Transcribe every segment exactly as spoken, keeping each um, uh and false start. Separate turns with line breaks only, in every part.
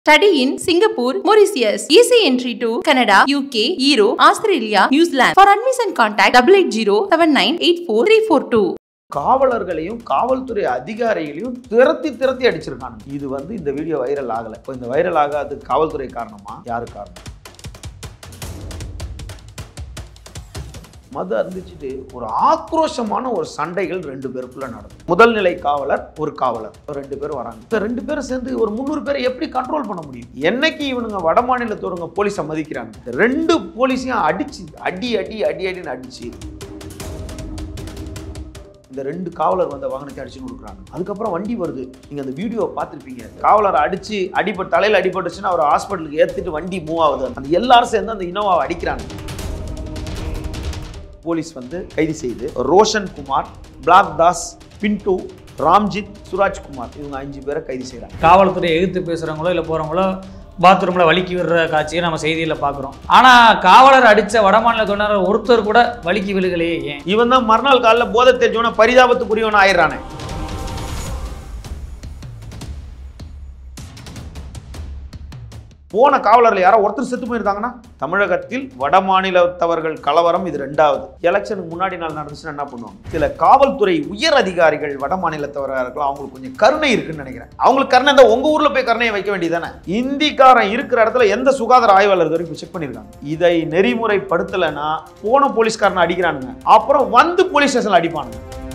Study in Singapore, Mauritius. Easy entry to Canada, U K, Europe, Australia, New Zealand. For admission contact double eight zero seven nine eight four three four two.
காவலர்களையும் காவல்துறை அதிகாரிகளையும் திரட்டி திரட்டி அடிச்சிருக்காங்க. இது வந்து இந்த video viral ஆகல. இப்போ இந்த வைரல் ஆகாது காவல்துறை காரணமா? யாரு காரணம்? மது அருந்திச்சிட்டு ஒரு ஆக்ரோஷமான ஒரு சண்டைகள் ரெண்டு பேருக்குள்ள நடக்கும். முதல் நிலை காவலர் ஒரு காவலர் ரெண்டு பேரும் வராங்க. இந்த ரெண்டு பேரும் சேர்ந்து ஒரு முந்நூறு பேரை எப்படி கண்ட்ரோல் பண்ண முடியும்? என்னைக்கு இவனுங்க வட மாநிலத்தவருங்க போலீஸை மதிக்கிறாங்க. ரெண்டு போலீஸையும் அடிச்சு அடி அடி அடி அடின்னு அடிச்சு இந்த ரெண்டு காவலர் வந்த வாகனத்தை அடிச்சு கொடுக்குறாங்க. அதுக்கப்புறம் வண்டி வருது. நீங்க அந்த வீடியோ பார்த்துருப்பீங்க. காவலர் அடிச்சு அடிபட்டு தலையில் அடிபட்டுச்சுன்னா அவர் ஹாஸ்பிட்டலுக்கு ஏற்றிட்டு வண்டி மூவ் ஆகுது. அந்த எல்லாரும் சேர்ந்து அந்த இனோவாவை அடிக்கிறாங்க. போலீஸ் வந்து கைது செய்து ரோஷன் குமார், பிளாக் தாஸ், பின்டு, ராம்ஜித், சுராஜ்குமார் இவங்க அஞ்சு பேரை கைது செய்கிறாங்க.
காவல்துறை எதிர்த்து பேசுகிறவங்களோ இல்லை போகிறவங்களோ பாத்ரூமில் வலிக்கி விடுற காட்சியை நம்ம செய்தியில் பார்க்குறோம். ஆனால் காவலர் அடித்த வடமாநில தொழிலாளர் ஒருத்தர் கூட வலிக்கி விழுகலையே ஏன்?
இவன் தான் மறுநாள் காலையில் போதை தெரிஞ்சவன பரிதாபத்துக்குரியவன் ஆயிடுறானே. போன காவலர்கள் யாரோ ஒருத்தர் செத்து போயிருந்தாங்கன்னா தமிழகத்தில் வட மாநிலத்தவர்கள் கலவரம் இது ரெண்டாவது. எலெக்ஷனுக்கு முன்னாடி நாள் நடந்துச்சுன்னா என்ன பண்ணுவாங்க? சில காவல்துறை உயர் அதிகாரிகள் வட மாநிலத்தவராக இருக்கலாம், அவங்களுக்கு கொஞ்சம் கருணை இருக்குன்னு நினைக்கிறேன். அவங்களுக்கு கருணை இருந்தால் உங்க ஊர்ல போய் கருணையை வைக்க வேண்டியதானே. இந்திக்காரன் இருக்கிற இடத்துல எந்த சுகாதார ஆய்வாளர் வரைக்கும் செக் பண்ணிருக்காங்க. இதை நெறிமுறைப்படுத்தலைன்னா போன போலீஸ்காரனை அடிக்கிறானுங்க, அப்புறம் வந்து போலீஸ் ஸ்டேஷன்ல அடிப்பானுங்க.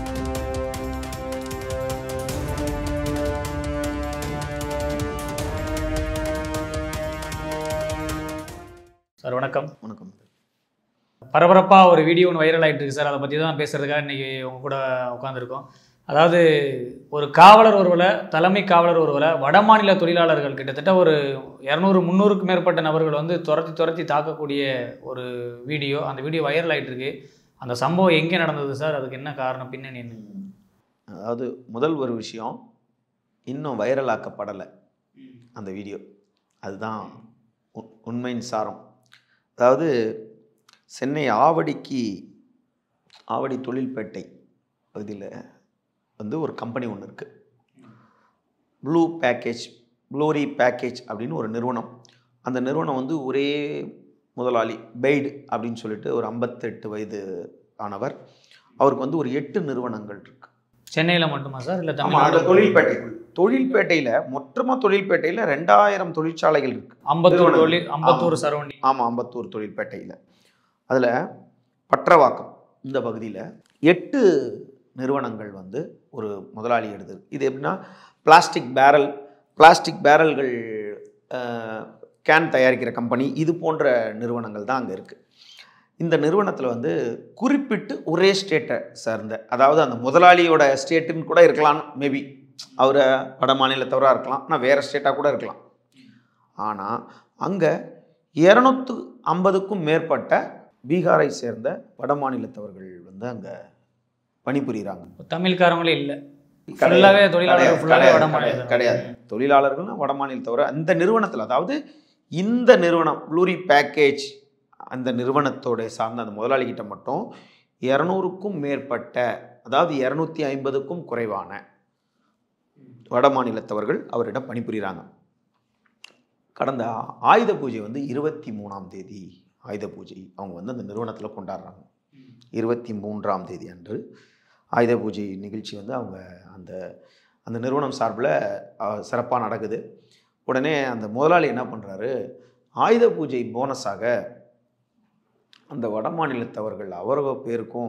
சார் வணக்கம்.
வணக்கம்.
பரபரப்பாக ஒரு வீடியோ ஒன்று வைரல் ஆகிட்டு இருக்கு சார். அதை பற்றி தான் பேசுகிறதுக்காக இன்றைக்கி உங்க கூட உட்காந்துருக்கோம். அதாவது ஒரு காவலர் ஒருவரை, தலைமை காவலர் ஒருவரை வடமாநில தொழிலாளர்கள் கிட்டத்தட்ட ஒரு இரநூறு முந்நூறுக்கும் மேற்பட்ட நபர்கள் வந்து துரத்தி துரத்தி தாக்கக்கூடிய ஒரு வீடியோ. அந்த வீடியோ வைரல் ஆகிட்டு இருக்கு. அந்த சம்பவம் எங்கே நடந்தது சார்? அதுக்கு என்ன காரணம், பின்னணி என்ன?
அதாவது முதல் ஒரு விஷயம், இன்னும் வைரல் ஆக்கப்படலை அந்த வீடியோ. அதுதான் உண்மையின் சாரம். அதாவது சென்னை ஆவடிக்கு ஆவடி தொழில்பேட்டை பகுதியில் வந்து ஒரு கம்பெனி ஒன்று இருக்குது. ப்ளூ பேக்கேஜ் ப்ளூரி பேக்கேஜ் அப்படின்னு ஒரு நிறுவனம். அந்த நிறுவனம் வந்து ஒரே முதலாளி பெய்டு அப்படின்னு சொல்லிட்டு ஒரு ஐம்பத்தெட்டு வயது ஆனவர். அவருக்கு வந்து ஒரு எட்டு நிறுவனங்கள் இருக்குது. சென்னையில் மட்டுமா சார்? இல்லை தமிழ்நாடு தொழில்பேட்டைக்குள் தொழில்பேட்டையில் மொத்தமாக தொழில்பேட்டையில் ரெண்டாயிரம் தொழிற்சாலைகள் இருக்குது.
ஐம்பத்தூர் தொழில் ஐம்பத்தூர் சரௌண்டிங்.
ஆமாம், ஐம்பத்தூர் தொழில்பேட்டையில். அதில் பற்றவாக்கம் இந்த பகுதியில் எட்டு நிறுவனங்கள் வந்து ஒரு முதலாளி எடுது. இது எப்படின்னா பிளாஸ்டிக் பேரல் பிளாஸ்டிக் பேரல்கள் கேன் தயாரிக்கிற கம்பெனி, இது போன்ற நிறுவனங்கள் தான் அங்கே இருக்குது. இந்த நிறுவனத்தில் வந்து குறிப்பிட்டு ஒரே ஸ்டேட்டை சேர்ந்த, அதாவது அந்த முதலாளியோட ஸ்டேட்டுன்னு கூட இருக்கலாம், மேபி அவர் வட மாநிலத்தவராக இருக்கலாம், ஆனால் வேறு ஸ்டேட்டாக கூட இருக்கலாம். ஆனால் அங்கே இரநூத்து ஐம்பதுக்கும் மேற்பட்ட பீகாரை சேர்ந்த வட மாநிலத்தவர்கள் வந்து அங்கே பணிபுரிகிறாங்க.
தமிழ்காரங்களே இல்லை,
கிடையாது. தொழிலாளர்கள்னா வட மாநிலத்தவர அந்த நிறுவனத்தில், அதாவது இந்த நிறுவனம் ப்ளூரி பேக்கேஜ் அந்த நிறுவனத்தோட சார்ந்த அந்த முதலாளிகிட்ட மட்டும் இரநூறுக்கும் மேற்பட்ட, அதாவது இரநூத்தி ஐம்பதுக்கும் குறைவான வட மாநிலத்தவர்கள் அவரிடம் பணிபுரிகிறாங்க. கடந்த ஆயுத பூஜை வந்து இருபத்தி மூணாம் தேதி ஆயுத பூஜை அவங்க வந்து அந்த நிறுவனத்தில் கொண்டாடுறாங்க. இருபத்தி மூன்றாம் தேதி அன்று ஆயுத பூஜை நிகழ்ச்சி வந்து அவங்க அந்த அந்த நிறுவனம் சார்பில் சிறப்பாக நடக்குது. உடனே அந்த முதலாளி என்ன பண்ணுறாரு, ஆயுத பூஜை போனஸாக அந்த வட மாநிலத்தவர்கள் அவரவ பேருக்கும்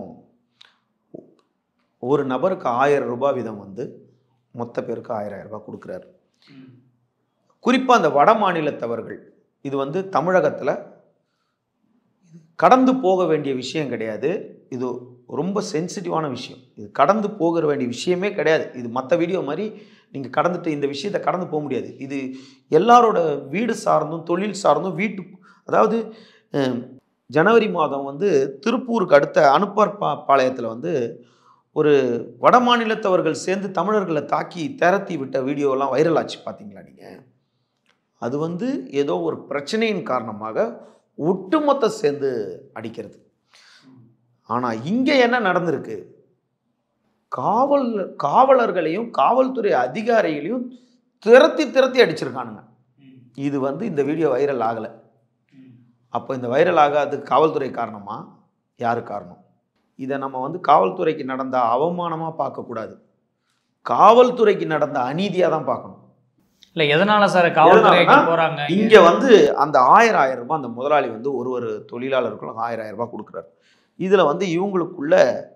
ஒரு நபருக்கு ஆயிரம் ரூபாய் வீதம் வந்து மொத்த பேருக்கு ஆயிரம் ரூபாய் கொடுக்குறாரு. குறிப்பாக அந்த வட மாநிலத்தவர்கள், இது வந்து தமிழகத்தில் கடந்து போக வேண்டிய விஷயம் கிடையாது. இது ரொம்ப சென்சிட்டிவான விஷயம். இது கடந்து போக வேண்டிய விஷயமே கிடையாது. இது மற்ற வீடியோ மாதிரி நீங்கள் கடந்துட்டு இந்த விஷயத்தை கடந்து போக முடியாது. இது எல்லாரோட வீடு சார்ந்தும் தொழில் சார்ந்தும் வீட்டு, அதாவது ஜனவரி மாதம் வந்து திருப்பூருக்கு அடுத்த அனுப்பார் பா பாளையத்தில் வந்து ஒரு வட மாநிலத்தவர்கள் சேர்ந்து தமிழர்களை தாக்கி திரத்தி விட்ட வீடியோலாம் வைரல் ஆச்சு, பார்த்தீங்களா நீங்கள்? அது வந்து ஏதோ ஒரு பிரச்சனையின் காரணமாக ஒட்டுமொத்த சேர்ந்து அடிக்கிறது. ஆனால் இங்கே என்ன நடந்திருக்கு, காவல் காவலர்களையும் காவல்துறை அதிகாரிகளையும் திரத்தி திரத்தி அடிச்சிருக்கானுங்க. இது வந்து இந்த வீடியோ வைரல் ஆகலை. அப்போ இந்த வைரல் ஆகாததுக்கு காவல்துறை காரணமா, யாரு காரணம்? இதை நம்ம வந்து காவல்துறைக்கு நடந்த அவமானமாக பார்க்கக்கூடாது, காவல்துறைக்கு நடந்த அநீதியாக தான் பார்க்கணும்.
இல்லை எதனால சார் காவல்துறைக்கு போகிறாங்க?
இங்கே வந்து அந்த ஆயிரம் ஆயிரம் ரூபாய் அந்த முதலாளி வந்து ஒரு ஒரு தொழிலாளர்களும் ஆயிரம் ஆயிரம் ரூபாய் கொடுக்குறாரு. இதில் வந்து இவங்களுக்குள்ள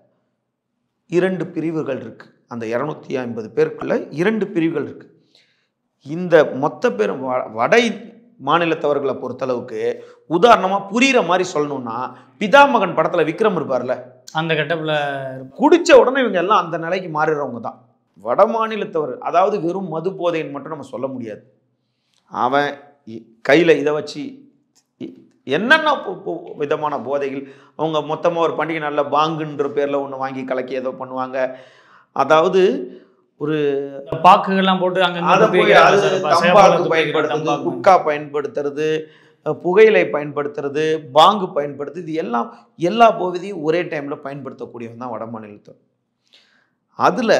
இரண்டு பிரிவுகள் இருக்கு. அந்த இரநூத்தி ஐம்பது பேருக்குள்ள இரண்டு பிரிவுகள் இருக்கு. இந்த மொத்த பேரும் வட மாநிலத்தவர்களை பொறுத்தளவுக்கு உதாரணமாக புரிகிற மாதிரி சொல்லணும்னா, பிதாமகன் படத்தில் விக்ரம் இருப்பார்ல, அந்த கட்டத்தில் குடித்த உடனே இவங்க எல்லாம் அந்த நிலைக்கு மாறிடுறவங்க தான் வட மாநிலத்தவர். அதாவது வெறும் மது போதைன்னு மட்டும் நம்ம சொல்ல முடியாது. அவன் கையில் இதை வச்சு என்னென்ன விதமான போதைகள், அவங்க மொத்தமாக ஒரு பண்டிகை நல்ல பாங்குன்ற பேரில் ஒன்று வாங்கி கலக்கி ஏதோ பண்ணுவாங்க. அதாவது ஒரு
பாக்குகள்லாம் போட்டு அங்கே
தம்பாக்கு பயன்படுத்துறது, குட்கா பயன்படுத்துறது, புகையிலை பயன்படுத்துறது, பாங்கு பயன்படுத்துறது, இது எல்லாம் எல்லா போதையும் ஒரே டைமில் பயன்படுத்தக்கூடியவன் தான் வட மாநிலத்தவர். அதில்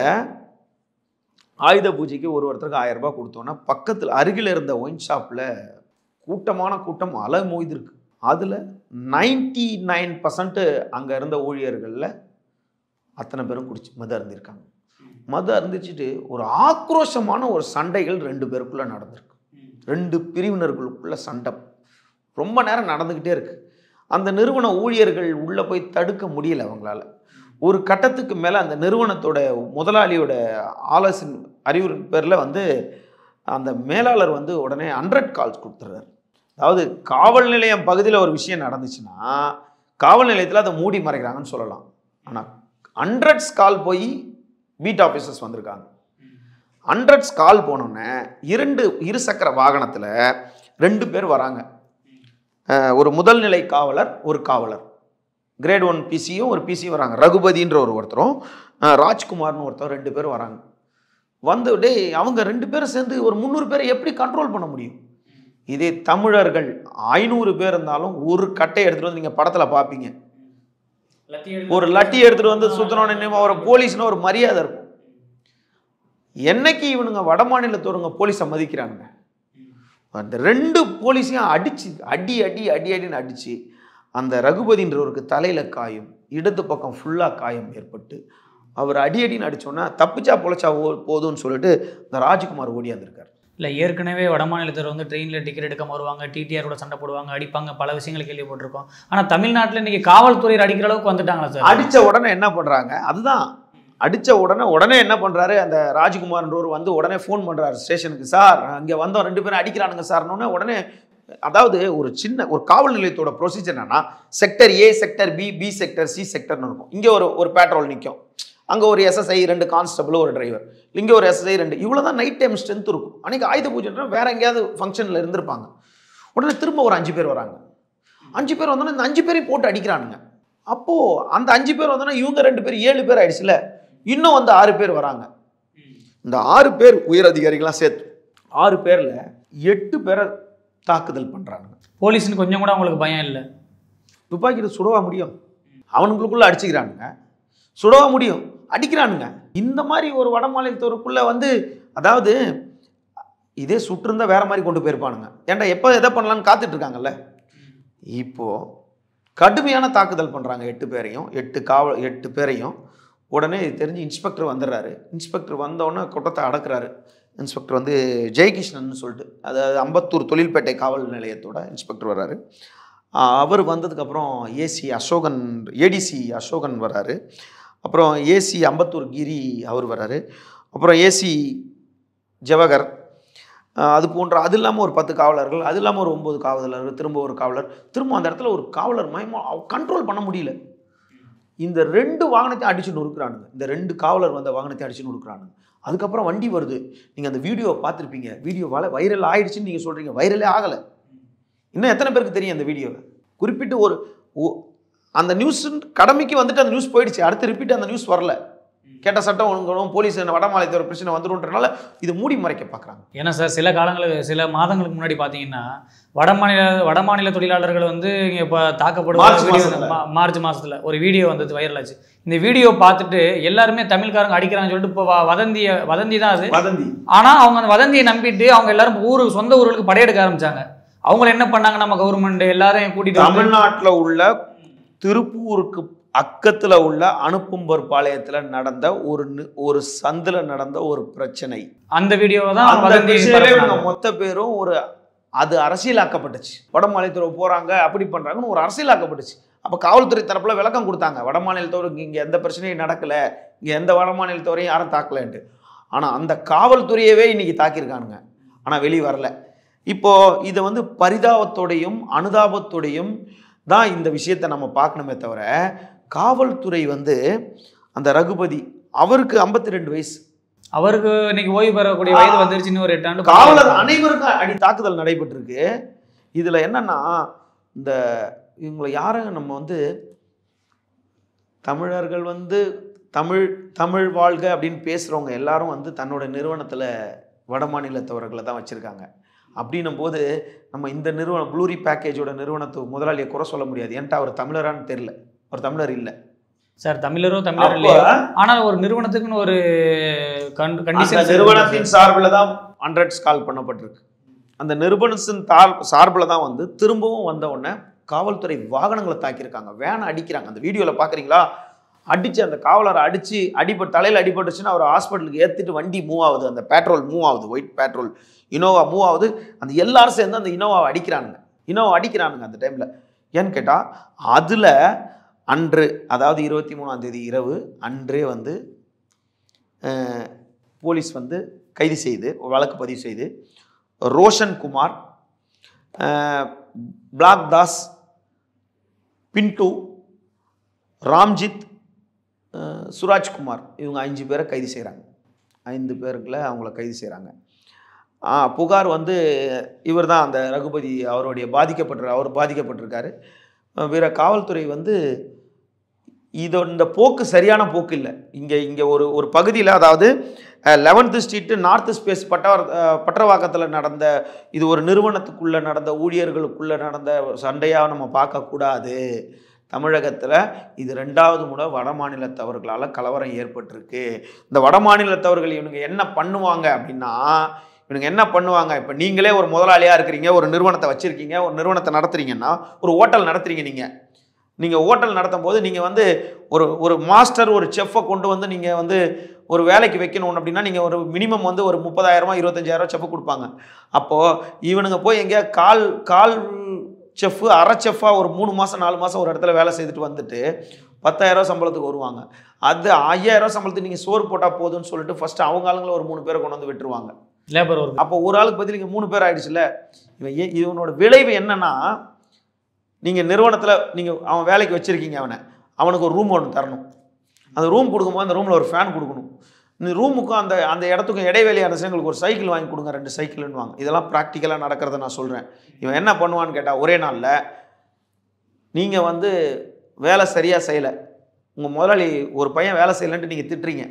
ஆயுத பூஜைக்கு ஒரு ஒருத்தருக்கு ஆயிரம் ரூபாய் கொடுத்தோன்னா பக்கத்தில் அருகில் இருந்த ஒயின் ஷாப்பில் கூட்டமான கூட்டம் அலை மோய்திருக்கு. அதில் நைன்டி நைன் பர்சன்ட்டு அங்கே இருந்த ஊழியர்களில் அத்தனை பேரும் குடிச்சு மது அருந்திருக்காங்க. மது அருந்திச்சுட்டு ஒரு ஆக்ரோஷமான ஒரு சண்டைகள் ரெண்டு பேருக்குள்ளே நடந்திருக்கு. ரெண்டு பிரிவினர்களுக்குள்ள சண்டை ரொம்ப நேரம் நடந்துக்கிட்டே இருக்கு. அந்த நிறுவன ஊழியர்கள் உள்ளே போய் தடுக்க முடியல அவங்களால. ஒரு கட்டத்துக்கு மேலே அந்த நிறுவனத்தோட முதலாளியோட ஆலோசனை அறிவுரின் பேரில் வந்து அந்த மேலாளர் வந்து உடனே ஹண்ட்ரட் கால்ஸ் கொடுத்துட்றாரு. அதாவது காவல் நிலையம் பகுதியில் ஒரு விஷயம் நடந்துச்சுன்னா காவல் நிலையத்தில் அதை மூடி மறைக்கிறாங்கன்னு சொல்லலாம். ஆனால் ஹண்ட்ரட்ஸ் கால் போய் பீட் ஆஃபீஸர்ஸ் வந்திருக்காங்க. ஹண்ட்ரட்ஸ் கால் போனோன்னே இரண்டு இருசக்கர வாகனத்தில் ரெண்டு பேர் வராங்க. ஒரு முதல் நிலை காவலர், ஒரு காவலர், கிரேட் ஒன் பிசியும் ஒரு பிசியும் வராங்க. ரகுபதின்ற ஒரு ஒருத்தரும் ராஜ்குமார்னு ஒருத்தர், ரெண்டு பேரும் வராங்க. வந்து டே அவங்க ரெண்டு பேரும் சேர்ந்து ஒரு முந்நூறு பேரை எப்படி கண்ட்ரோல் பண்ண முடியும்? இதே தமிழர்கள் ஐநூறு பேர் இருந்தாலும் ஒரு கட்டை எடுத்துகிட்டு வந்து நீங்கள் படத்தில் பார்ப்பீங்க, ஒரு லட்டி எடுத்துகிட்டு வந்து சுத்தணும். ஒரு போலீஸ்னு ஒரு மரியாதை இருக்கும். என்னைக்கு இவனுங்க வட மாநிலத்தவருங்க போலீஸை மதிக்கிறானுங்க, அந்த ரெண்டு போலீஸையும் அடிச்சு அடி அடி அடி அடின்னு அடித்து அந்த ரகுபதின்றவருக்கு தலையில் காயம், இடது பக்கம் ஃபுல்லாக காயம் ஏற்பட்டு அவர் அடி அடின்னு அடித்தோன்னா தப்பிச்சா பொழைச்சா போதும்னு சொல்லிட்டு இந்த ராஜ்குமார் ஓடியாந்துருக்கார்.
இல்லை ஏற்கனவே வட மாநிலத்தில் வந்து ட்ரெயினில் டிக்கெட் எடுக்காம வருவாங்க, டிடிஆரோட சண்டை போடுவாங்க, அடிப்பாங்க, பல விஷயங்கள் கேள்விப்பட்டிருக்கோம். ஆனால் தமிழ்நாட்டில் இன்றைக்கி காவல்துறையர் அடிக்கிற அளவுக்கு வந்துட்டாங்களா சார்?
அடித்த உடனே என்ன பண்ணுறாங்க, அதுதான் அடித்த உடனே உடனே என்ன பண்ணுறாரு அந்த ராஜ்குமார்ன்றவர் வந்து உடனே ஃபோன் பண்ணுறாரு ஸ்டேஷனுக்கு. சார் இங்கே வந்தோம், ரெண்டு பேரும் அடிக்கிறானுங்க சார்னோடனே உடனே, அதாவது ஒரு சின்ன ஒரு காவல் நிலையத்தோட ப்ரொசீஜர் என்னன்னா, sector A, sector B, B sector, C செக்டர்னு இருக்கும். இங்கே ஒரு ஒரு பேட்ரோல் நிற்கும், அங்கே ஒரு எஸ்எஸ்ஐ, ரெண்டு கான்ஸ்டபிள், ஒரு டிரைவர், இங்கே ஒரு எஸ்எஸ்ஐ, ரெண்டு, இவ்வளோ தான் நைட் டைம் ஸ்ட்ரென்த் இருக்கும். அன்றைக்கி ஆயுத பூஜைன்ற வேற எங்கேயாவது ஃபங்க்ஷனில் இருந்திருப்பாங்க. உடனே திரும்ப ஒரு அஞ்சு பேர் வராங்க. அஞ்சு பேர் வந்தோன்னா இந்த அஞ்சு பேரையும் போட்டு அடிக்கிறானுங்க. அப்போது அந்த அஞ்சு பேர் வந்தோன்னா இவங்க ரெண்டு பேர் ஏழு பேர் ஆயிடுச்சுல, இன்னும் வந்து ஆறு பேர் வராங்க. இந்த ஆறு பேர் உயர் அதிகாரிகளாம் சேர்த்து ஆறு பேரில் எட்டு பேரை தாக்குதல் பண்ணுறானுங்க.
போலீஸ்னு கொஞ்சம் கூட அவங்களுக்கு பயம் இல்லை.
துப்பாக்கிட்டு சுடவா முடியும்? அவனுங்களுக்குள்ளே அடிச்சுக்கிறானுங்க, சுடவா முடியும், அடிக்கிறானுங்க. இந்த மாதிரி ஒரு வட மாநிலத்தவருக்குள்ளே வந்து, அதாவது இதே சுட்டிருந்தா வேற மாதிரி கொண்டு போயிருப்பானுங்க. ஏன்டா எப்போ எதை பண்ணலான்னு காத்துட்டு இருக்காங்கல்ல. இப்போது கடுமையான தாக்குதல் பண்ணுறாங்க எட்டு பேரையும், எட்டு காவல் எட்டு பேரையும். உடனே தெரிஞ்சு இன்ஸ்பெக்டர் வந்துடுறாரு. இன்ஸ்பெக்டர் வந்தோடனே கூட்டத்தை அடக்குறாரு. இன்ஸ்பெக்டர் வந்து ஜெயகிருஷ்ணன் சொல்லிட்டு, அதாவது அம்பத்தூர் தொழில்பேட்டை காவல் நிலையத்தோட இன்ஸ்பெக்டர் வர்றாரு. அவர் வந்ததுக்கப்புறம் ஏசி அசோகன், ஏடிசி அசோகன் வர்றாரு. அப்புறம் ஏசி அம்பத்தூர் கிரி அவர் வர்றாரு. அப்புறம் ஏசி ஜவஹர், அது போன்ற, அது இல்லாமல் ஒரு பத்து காவலர்கள், அது இல்லாமல் ஒரு ஒம்பது காவலர்கள், திரும்ப ஒரு காவலர், திரும்ப அந்த இடத்துல ஒரு காவலர் மயமாக கண்ட்ரோல் பண்ண முடியல. இந்த ரெண்டு வாகனத்தையும் அடிச்சு நொறுக்குறானுங்க. இந்த ரெண்டு காவலர் வந்த வாகனத்தையும் அடிச்சு நொறுக்குறானுங்க. அதுக்கப்புறம் வண்டி வருது. நீங்கள் அந்த வீடியோவை பார்த்துருப்பீங்க. வீடியோ வள வைரல் ஆகிடுச்சின்னு நீங்கள் சொல்கிறீங்க, வைரலே ஆகலை. இன்னும் எத்தனை பேருக்கு தெரியும் அந்த வீடியோவை? குறிப்பிட்டு ஒரு அந்த நியூஸ் கடமைக்கு வந்துட்டு அந்த நியூஸ் போயிடுச்சு, அடுத்து ரிப்பீட் அந்த நியூஸ் வரல. கேட்ட சட்டம் ஒழுங்கணும், போலீஸ் வட மாநிலத்தோட பிரச்சனை வந்துடும்ன்றனால இது மூடி மறைக்க பார்க்குறாங்க.
ஏன்னா சார் சில காலங்களுக்கு சில மாதங்களுக்கு முன்னாடி பார்த்தீங்கன்னா வட மாநில வட மாநில தொழிலாளர்கள் வந்து இங்கே இப்போ தாக்கப்படுவாங்க. மார்ச் மாதத்தில் ஒரு வீடியோ வந்தது, வைரல் ஆச்சு. இந்த வீடியோ பார்த்துட்டு எல்லாருமே தமிழ்காரங்க அடிக்கிறாங்கன்னு சொல்லிட்டு இப்போ வதந்திய வதந்தி தான் அது
வதந்தி.
ஆனால் அவங்க அந்த வதந்தியை நம்பிட்டு அவங்க எல்லாரும் ஊரு சொந்த ஊர்களுக்கு படையெடுக்க ஆரம்பிச்சாங்க. அவங்கள என்ன பண்ணாங்க, நம்ம கவர்மெண்ட் எல்லாரையும் கூட்டிட்டு
தமிழ்நாட்டில் உள்ள திருப்பூருக்கு அக்கத்துல உள்ள அனுப்பும்பர் பாளையத்துல நடந்த ஒரு ஒரு சந்தில நடந்த ஒரு பிரச்சனை. அந்த வீடியோவை தான் மொத்த பேரும் ஒரு அது அரசியலாக்கப்பட்டுச்சு. வட மாநிலத்தில் போறாங்க அப்படி பண்றாங்கன்னு ஒரு அரசியலாக்கப்பட்டுச்சு. அப்போ காவல்துறை தரப்புல விளக்கம் கொடுத்தாங்க, வட மாநிலத்தவருக்கு இங்கே எந்த பிரச்சனையும் நடக்கலை, இங்கே எந்த வட மாநிலத்தவரையும் யாரும் தாக்கலன்ட்டு. ஆனால் அந்த காவல்துறையவே இன்னைக்கு தாக்கியிருக்கானுங்க, ஆனால் வெளியே வரல. இப்போ இதை வந்து பரிதாபத்தோடையும் அனுதாபத்தோடையும் தான் இந்த விஷயத்தை நம்ம பார்க்கணுமே தவிர, காவல்துறை வந்து அந்த ரகுபதி அவருக்கு ஐம்பத்தி ரெண்டு வயசு,
அவருக்கு இன்னைக்கு ஓய்வு பெறக்கூடிய வயது வந்துருச்சுன்னு ஒரு எட்டு ஆண்டு
காவலர் அனைவருக்கும் அடி தாக்குதல் நடைபெற்றிருக்கு. இதில் என்னன்னா, இந்த இவங்களை யாரும் நம்ம வந்து தமிழர்கள் வந்து தமிழ் தமிழ் வாழ்க அப்படின்னு பேசுகிறவங்க எல்லாரும் வந்து தன்னோட நிறுவனத்தில் வட மாநிலத்தவர்களை தான் வச்சுருக்காங்க. அப்படின்னும் போது நம்ம இந்த நிறுவனம் ப்ளூரி பேக்கேஜோட நிறுவனத்து முதலாளியை குறை சொல்ல முடியாது. ஏன்ட்டா அவர் தமிழரான்னு தெரியல, அவர் தமிழர் இல்லை
சார். தமிழரோ தமிழர் இல்லையோ, ஆனால் ஒரு நிறுவனத்துக்குன்னு ஒரு கண்டிஷன்
நிறுவனத்தின் சார்பில் தான் ஹண்ட்ரட்ஸ் கால் பண்ணப்பட்டிருக்கு. அந்த நிறுவனத்தின் சார்பில் தான் வந்து திரும்பவும் வந்த உடனே காவல்துறை வாகனங்களை தாக்கியிருக்காங்க, வேனை அடிக்கிறாங்க. அந்த வீடியோவில் பார்க்குறீங்களா, அடித்து அந்த காவலரை அடித்து அடிபட்டு தலையில் அடிபட்டுச்சுன்னா அவர் ஹாஸ்பிட்டலுக்கு ஏற்றிட்டு வண்டி மூவ் ஆகுது, அந்த பெட்ரோல் மூவ் ஆகுது, ஒயிட் பெட்ரோல் இனோவா மூவ் ஆகுது. அந்த எல்லாரும் சேர்ந்து அந்த இனோவாவை அடிக்கிறானுங்க இனோவா அடிக்கிறானுங்க அந்த டைமில். ஏன்னு கேட்டால் அதில் அன்று, அதாவது இருபத்தி மூணாம் தேதி இரவு அன்றே வந்து போலீஸ் வந்து கைது செய்து வழக்கு பதிவு செய்து ரோஷன் குமார், பிளாக் தாஸ், பின்ட்டு, ராம்ஜித், சுராஜ்குமார் இவங்க அஞ்சு பேரை கைது செய்கிறாங்க. ஐந்து பேருக்குள்ள அவங்கள கைது செய்கிறாங்க. புகார் வந்து இவர் தான் அந்த ரகுபதி அவருடைய பாதிக்கப்பட்ட அவர் பாதிக்கப்பட்டிருக்காரு. வேற காவல்துறை வந்து இதோ இந்த போக்கு சரியான போக்கு இல்லை. இங்கே இங்கே ஒரு ஒரு பகுதியில், அதாவது லெவன்த்து ஸ்ட்ரீட்டு நார்த்து ஸ்பேஸ் பட்டவர் பட்டரவாக்கத்தில் நடந்த இது ஒரு நிறுவனத்துக்குள்ளே நடந்த ஊழியர்களுக்குள்ளே நடந்த சண்டையாக நம்ம பார்க்கக்கூடாது. தமிழகத்தில் இது ரெண்டாவது முறை வட மாநிலத்தவர்களால் கலவரம் ஏற்பட்டிருக்கு. இந்த வட மாநிலத்தவர்கள் இவனுங்க என்ன பண்ணுவாங்க அப்படின்னா, இவனுங்க என்ன பண்ணுவாங்க, இப்போ நீங்களே ஒரு முதலாளியாக இருக்கிறீங்க, ஒரு நிறுவனத்தை வச்சுருக்கீங்க, ஒரு நிறுவனத்தை நடத்துறீங்கன்னா, ஒரு ஹோட்டல் நடத்துறீங்க. நீங்கள் நீங்கள் ஹோட்டல் நடத்தும் போது நீங்கள் வந்து ஒரு ஒரு மாஸ்டர் ஒரு செஃப்பை கொண்டு வந்து நீங்கள் வந்து ஒரு வேலைக்கு வைக்கணும் அப்படின்னா நீங்கள் ஒரு மினிமம் வந்து ஒரு முப்பதாயிரமா இருபத்தஞ்சாயிரம் செஃப்பு கொடுப்பாங்க. அப்போது இவனுங்க போய் எங்கேயா கால் கால் செஃப்பு அரை செஃப்பாக ஒரு மூணு மாதம் நாலு மாதம் ஒரு இடத்துல வேலை செய்துட்டு வந்துட்டு பத்தாயிரரூவா சம்பளத்துக்கு வருவாங்க. அது ஐயாயிரரூவா சம்பளத்துக்கு நீங்கள் சோறு போட்டால் போதும்னு சொல்லிட்டு ஃபஸ்ட்டு அவங்க ஆளுங்களை ஒரு மூணு பேரை கொண்டு வந்து விட்டுருவாங்க, லேபர் ஒர்க். அப்போ ஒரு ஆளுக்கு பதில் இங்கே மூணு பேர் ஆகிடுச்சுல்ல. இவன் இவனோட விளைவு என்னன்னா, நீங்கள் நிறுவனத்தில் நீங்கள் அவன் வேலைக்கு வச்சுருக்கீங்க, அவனை அவனுக்கு ஒரு ரூம் ஒன்று தரணும். அந்த ரூம் கொடுக்கும்போது அந்த ரூமில் ஒரு ஃபேன் கொடுக்கணும். இந்த ரூமுக்கும் அந்த அந்த இடத்துக்கும் இடைவெளியான எங்களுக்கு ஒரு சைக்கிள் வாங்கி கொடுங்க, ரெண்டு சைக்கிள்னு வாங்க. இதெல்லாம் ப்ராக்டிக்கலாக நடக்கிறத நான் சொல்கிறேன். இவன் என்ன பண்ணுவான்னு கேட்டால், ஒரே நாளில் நீங்கள் வந்து வேலை சரியாக செய்யலை, உங்கள் முதலாளி ஒரு பையன் வேலை செய்யலைன்ட்டு நீங்கள் திட்டுறீங்க,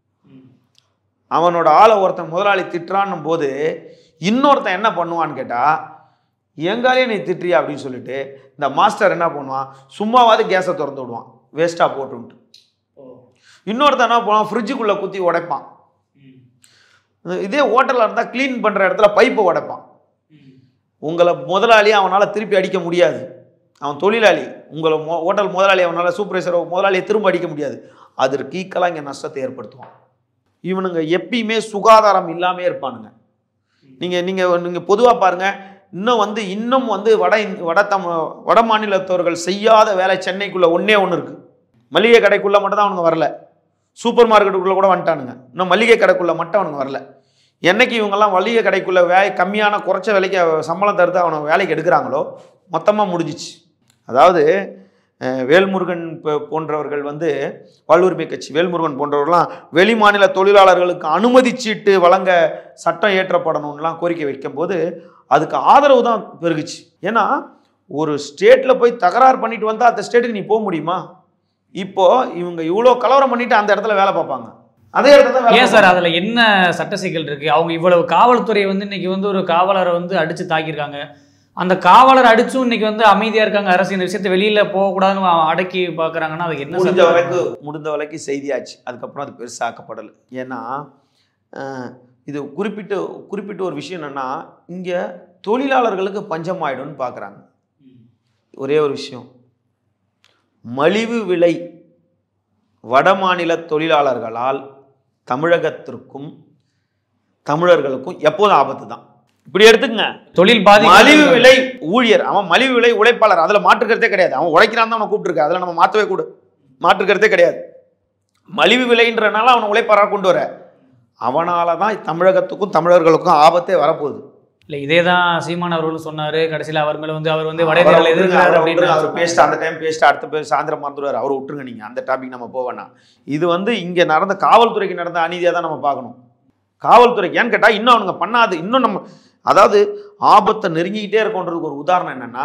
அவனோட ஆளை ஒருத்தன் முதலாளி திட்டுறான்னும் போது இன்னொருத்தன் என்ன பண்ணுவான்னு கேட்டால், எங்காலே நீ திட்டுறியா அப்படின்னு சொல்லிட்டு இந்த மாஸ்டர் என்ன பண்ணுவான், சும்மாவாது கேஸை திறந்து விடுவான் வேஸ்ட்டாக போட்டுன்ட்டு. இன்னொருத்தன் என்ன பண்ணுவான், ஃப்ரிட்ஜுக்குள்ளே குத்தி உடைப்பான். இதே ஹோட்டலில் இருந்தால் க்ளீன் பண்ணுற இடத்துல பைப்பை உடைப்பான். உங்களை முதலாளி அவனால் திருப்பி அடிக்க முடியாது, அவன் தொழிலாளி. உங்களை மொ ஹோட்டல் முதலாளி அவனால் சூப்பர்வைசர் முதலாளியை திரும்ப அடிக்க முடியாது. அதற்கு ஈக்கலாக இங்கே நஷ்டத்தை ஏற்படுத்துவான். இவனுங்க எப்பயுமே சுகாதாரம் இல்லாமே இருப்பானுங்க. நீங்கள் நீங்கள் நீங்கள் பொதுவாக பாருங்கள், இன்னும் வந்து இன்னும் வந்து வட வட தம் வட மாநிலத்தவர்கள் செய்யாத வேலை சென்னைக்குள்ளே ஒன்றே ஒன்று இருக்குது. மளிகை கடைக்குள்ளே மட்டும் தான் அவனுங்க வரல, சூப்பர் மார்க்கெட்டுக்குள்ளே கூட வந்துட்டானுங்க. இன்னும் மளிகை கடைக்குள்ளே மட்டும் அவனுங்க வரல. என்னைக்கு இவங்கெல்லாம் மளிகை கடைக்குள்ளே வே கம்மியான குறைச்ச விலைக்கு சம்பளம் தருது அவனை வேலைக்கு எடுக்கிறாங்களோ மொத்தமாக முடிஞ்சிச்சு. அதாவது வேல்முருகன் போன்றவர்கள் வந்து வாழ்வுரிமை கட்சி வேல்முருகன் போன்றவர்கள்லாம் வெளி மாநில தொழிலாளர்களுக்கு அனுமதி சீட்டு வழங்க சட்டம் இயற்றப்படணும்லாம் கோரிக்கை வைக்கும்போது அதுக்கு ஆதரவு தான் பெருகுச்சு. ஏன்னா ஒரு ஸ்டேட்டில் போய் தகராறு பண்ணிட்டு வந்தால் அந்த ஸ்டேட்டுக்கு நீ போக முடியுமா? இப்போ இவங்க இவ்வளோ கலவரம் பண்ணிட்டு அந்த இடத்துல வேலை பார்ப்பாங்க. அதே இடத்துல
ஏன் சார் அதில் என்ன சட்ட சிக்கல் இருக்குது? அவங்க இவ்வளவு காவல்துறை வந்து இன்னைக்கு வந்து ஒரு காவலரை வந்து அடித்து தாக்கியிருக்காங்க. அந்த காவலர் அடிச்சும் இன்னைக்கு வந்து அமைதியா இருக்காங்க, அரசு இந்த விஷயத்தை வெளியில போகக்கூடாதுன்னு அடக்கி பாக்குறாங்கன்னா அதுக்கு என்ன?
முடிஞ்ச வரைக்கும் முடிந்த வரைக்கும் செய்தியாச்சு, அதுக்கப்புறம் அது பெருசாக்கப்படலை. ஏன்னா இது குறிப்பிட்ட குறிப்பிட்ட ஒரு விஷயம் என்னன்னா, இங்க தொழிலாளர்களுக்கு பஞ்சம் ஆயிடும்னு பாக்குறாங்க. ஒரே ஒரு விஷயம், மலிவு விலை வட மாநில தொழிலாளர்களால் தமிழகத்திற்கும் தமிழர்களுக்கும் எப்போதும் ஆபத்து தான். இப்படி எடுத்துக்கங்க, தொழில் பாதி மலிவு விலை ஊழியர், அவன் மலிவு விலை உழைப்பாளர், அதுல மாற்றுக்கிறதே கிடையாது. அவன் உழைக்கிறான் தான் அவனை கூப்பிட்டுருக்க, அதுல நம்ம மாற்றவே கூட மாற்றுக்கிறதே கிடையாது. மலிவு விலைன்றனால அவனை உழைப்பாளராக கொண்டு வர, அவனால தான் தமிழகத்துக்கும் தமிழர்களுக்கும் ஆபத்தே வரப்போகுது.
இல்லை, இதே தான் சீமான் அவர்களும் சொன்னாரு. கடைசியில் அவர் மேலே வந்து அவர் வந்து வடைதேர்தல் எதிர்க்கிறாரு அப்படின்னு
அவர் பேசிட்டு அந்த டைம் பேசிட்டு அடுத்த பேர் சாயந்தரம் மறந்துடுவார். அவர் விட்டுருங்க, நீங்க அந்த டாபிக் நம்ம போவேன்னா. இது வந்து இங்க நடந்த காவல்துறைக்கு நடந்த அநீதியாக தான் நம்ம பார்க்கணும். காவல்துறைக்கு ஏன்னு கேட்டால் இன்னும் அவனுங்க பண்ணாது, இன்னும் நம்ம அதாவது ஆபத்தை நெருங்கிக்கிட்டே இருக்கோன்றதுக்கு ஒரு உதாரணம் என்னன்னா,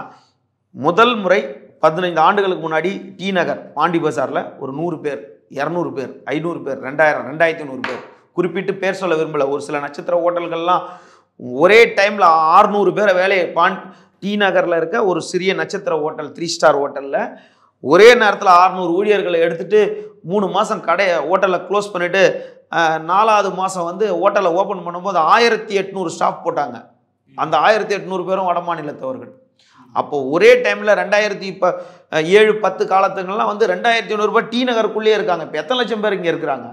முதல் முறை பதினைந்து ஆண்டுகளுக்கு முன்னாடி டி நகர் பாண்டி பசாரில் ஒரு நூறு பேர், இரநூறு பேர், ஐநூறு பேர், ரெண்டாயிரம், ரெண்டாயிரத்தி நூறு பேர், குறிப்பிட்டு பேர் சொல்ல விரும்பல, ஒரு சில நட்சத்திர ஹோட்டல்கள்லாம் ஒரே டைமில் ஆறுநூறு பேரை வேலையை பான் டி நகரில் இருக்க ஒரு சிறிய நட்சத்திர ஹோட்டல், த்ரீ ஸ்டார் ஹோட்டலில் ஒரே நேரத்தில் ஆறுநூறு ஊழியர்களை எடுத்துகிட்டு மூணு மாதம் கடையை ஹோட்டலில் க்ளோஸ் பண்ணிவிட்டு நாலாவது மாதம் வந்து ஹோட்டலை ஓப்பன் பண்ணும்போது ஆயிரத்தி எட்நூறு ஸ்டாஃப் போட்டாங்க. அந்த ஆயிரத்தி எட்நூறு பேரும் வட மாநிலத்தவர்கள். அப்போ ஒரே டைமில் ரெண்டாயிரத்தி இப்போ ஏழு பத்து காலத்துங்கள்லாம் வந்து ரெண்டாயிரத்தி ஐநூறு ரூபாய் டி நகருக்குள்ளேயே இருக்காங்க. இப்போ எத்தனை லட்சம் பேர் இங்கே இருக்கிறாங்க?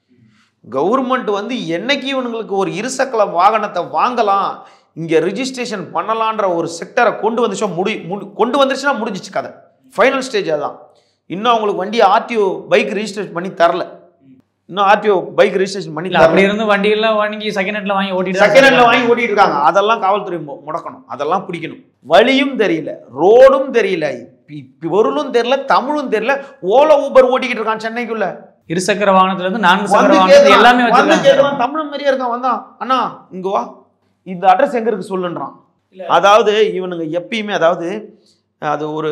கவர்மெண்ட் வந்து என்னைக்கு இவனுங்களுக்கு ஒரு இருசக்கர வாகனத்தை வாங்கலாம், இங்கே ரிஜிஸ்ட்ரேஷன் பண்ணலான்ற ஒரு செக்டரை கொண்டு வந்துச்சோ முடி கொண்டு வந்துருச்சுன்னா முடிஞ்சிச்சு கதை. ஃபைனல் ஸ்டேஜ் அதான். இன்னும் அவங்களுக்கு வண்டியை ஆர்டிஓ பைக் ரிஜிஸ்ட்ரேஷன் பண்ணி தரல. இன்னும் ஆர்டிஓ பைக் ரிஜிஸ்ட்ரேஷன் பண்ணி
அப்படி இருந்து வண்டியெல்லாம் வாங்கி செகண்ட் ஹேண்ட்ல வாங்கி ஓட்டிட்டு
செகண்ட் ஹேண்ட்ல வாங்கி ஓட்டிட்டு இருக்காங்க. அதெல்லாம் காவல்துறை முடக்கணும், அதெல்லாம் பிடிக்கணும். வழியும் தெரியல, ரோடும் தெரியல, பொருளும் தெரியல, தமிழும் தெரியல. ஓலோ ஊபர் ஓட்டிக்கிட்டு இருக்கான் சென்னைக்குள்ள.
இருசக்கர வாகனத்துல இருந்து நான்கு சக்கர வாகனம் எல்லாமே வச்சிருக்காங்க.
தமிழ் மாதிரியே இருக்கான். வந்தான், அண்ணா இங்க வா, இந்த அட்ரஸ் எங்க இருக்கு சொல்லுன்றான். அதாவது இவனுங்க எப்பயுமே, அதாவது அது ஒரு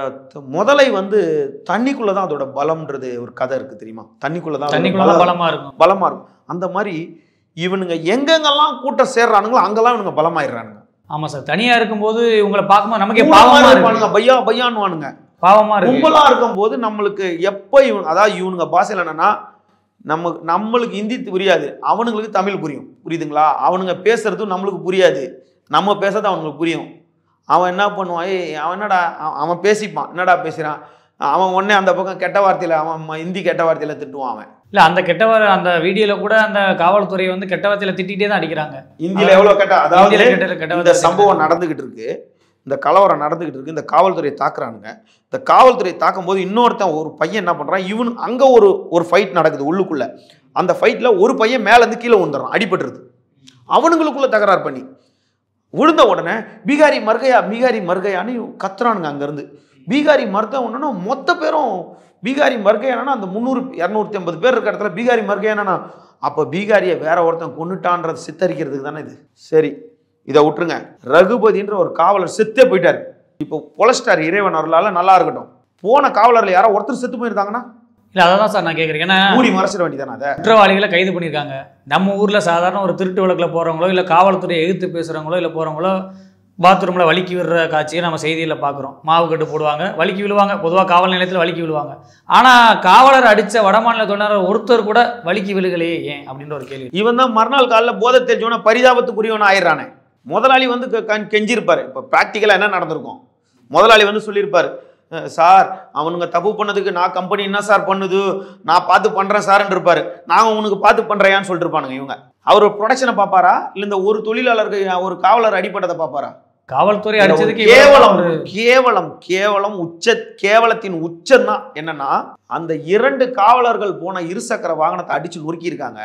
முதலை வந்து தண்ணிக்குள்ளதான் அதோட பலம்ன்றது ஒரு கதை இருக்கு தெரியுமா? தண்ணிக்குள்ளதான்
தண்ணிக்குள்ள பலமா இருக்கும்
பலமா இருக்கும். அந்த மாதிரி இவனுங்க எங்கெங்கெல்லாம் கூட்டம் சேர்றானுங்களோ அங்கெல்லாம் இவனுங்க பலமாயிடுறானுங்க.
ஆமா சார், தனியா இருக்கும்போது இவங்களை பார்க்கும்போது நமக்கே பாவமா இருப்பானுங்க,
பையா பையான்னுவானுங்க,
பாவமா இருக்கு.
கும்பலா இருக்கும் போது நம்மளுக்கு எப்போ இவன், அதாவது இவனுங்க பாஷையில் என்னன்னா, நம்ம நம்மளுக்கு ஹிந்தி புரியாது, அவனுங்களுக்கு தமிழ் புரியும், புரியுதுங்களா? அவனுங்க பேசுறது நம்மளுக்கு புரியாது, நம்ம பேசுறது அவனுங்களுக்கு புரியும். அவன் என்ன பண்ணுவான், ஏ அவன் என்னடா அவன் பேசிப்பான், என்னடா பேசுகிறான், அவன் உடனே அந்த பக்கம் கெட்ட வார்த்தையில், அவன் ஹிந்தி கெட்ட வார்த்தையில் திட்டுவான் அவன்.
இல்லை, அந்த கெட்ட வார அந்த வீடியோவில் கூட அந்த காவல்துறையை வந்து கெட்ட வார்த்தையில் திட்டிகிட்டே தான் அடிக்கிறாங்க.
இந்தியில் எவ்வளோ கெட்ட, அதாவது இந்த சம்பவம் நடந்துக்கிட்டு இருக்கு, இந்த கலவரம் நடந்துக்கிட்டு இருக்கு, இந்த காவல்துறையை தாக்குறானுங்க. இந்த காவல்துறையை தாக்கும் போது இன்னொருத்தன் ஒரு பையன் என்ன பண்ணுறான், இவனு அங்கே ஒரு ஒரு ஃபைட் நடக்குது உள்ளுக்குள்ளே. அந்த ஃபைட்டில் ஒரு பையன் மேலேருந்து கீழே விழுந்துடுறான், அடிபட்டுருது. அவனுங்களுக்குள்ளே தகராறு பண்ணி விழுந்த உடனே பீகாரி மர்கையா பீகாரி மர்கையான்னு கத்துறானுங்க அங்கேருந்து. பீகாரி மர்த்த ஒன்றுனா மொத்த பேரும் பீகாரி மர்கையானா அந்த முந்நூறு இரநூத்தி ஐம்பது பேர் இருக்கிற இடத்துல பீகாரி மர்கையானா, அப்போ பீகாரியை வேற ஒருத்தன் கொண்டுட்டான்றதை சித்தரிக்கிறதுக்கு தானே இது. சரி, இதை விட்டுருங்க. ரகுபதின்ற ஒரு காவலர் செத்தே போயிட்டாரு. இப்போ பொலஸ்டார் இறைவன் அருளால நல்லா இருக்கட்டும். போன காவலர்ல யாரோ ஒருத்தர் செத்து போயிருந்தாங்கன்னா,
இல்லை அதான் சார் நான் கேட்குறேன். ஏன்னா
மூடி மறைச்சிட வேண்டியதானே அதை.
குற்றவாளிகளை கைது பண்ணியிருக்காங்க. நம்ம ஊரில் சாதாரண ஒரு திருட்டு வழக்கில் போகிறவங்களோ இல்லை காவல்துறையை எதிர்த்து பேசுகிறவங்களோ இல்லை போகிறவங்களோ பாத்ரூமில் வலிக்கி விடுற காட்சியை நம்ம செய்தியில் பார்க்குறோம். மாவு கட்டு போடுவாங்க, வலிக்கி விழுவாங்க. பொதுவாக காவல் நிலையத்தில் வலிக்கி விழுவாங்க. ஆனால் காவலர் அடித்த வடமாநில தொழிலாளர் ஒருத்தர் கூட வலிக்கி விழுகலையே ஏன் அப்படின்ற ஒரு கேள்வி.
இவன் தான் மறுநாள் காலையில் போதை தெரிஞ்சவன பரிதாபத்துக்குரியவன ஆயிடுறானே. முதலாளி வந்து கெஞ்சிருப்பாரு. இப்போ ப்ராக்டிக்கலாக என்ன நடந்திருக்கும், முதலாளி வந்து சொல்லியிருப்பாரு, சார் அவனுங்க தப்பு பண்ணதுக்கு நான் கம்பெனி என்ன சார் பண்ணுது, நான் பார்த்து பண்ணுறேன் சார்ன்னு இருப்பாரு. நாங்கள் உனக்கு பார்த்து பண்ணுறையான்னு சொல்லிட்டு இருப்பானுங்க இவங்க. அவர் ப்ரொடக்ஷனை பார்ப்பாரா இல்லை இந்த ஒரு தொழிலாளருக்கு ஒரு காவலர் அடிப்பட்டதை பார்ப்பாரா?
காவல்துறை அடிச்சதுக்கு
கேவலம் கேவலம் கேவலம் உச்ச கேவலத்தின் உச்சம் தான். என்னன்னா, அந்த இரண்டு காவலர்கள் போன இருசக்கர வாகனத்தை அடிச்சு நொறுக்கியிருக்காங்க.